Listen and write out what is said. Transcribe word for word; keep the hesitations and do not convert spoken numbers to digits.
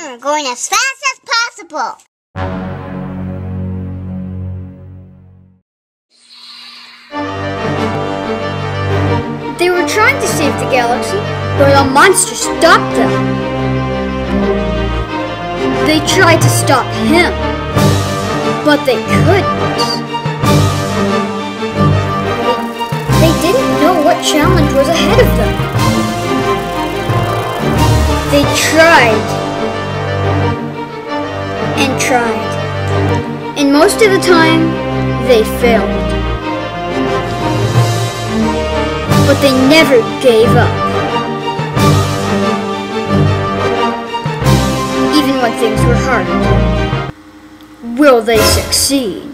Hmm, going as fast as possible. They were trying to save the galaxy, but a monster stopped them. They tried to stop him, but they couldn't. They, they didn't know what challenge was ahead of them. They tried and tried, and most of the time, they failed. But they never gave up. Even when things were hard. Will they succeed?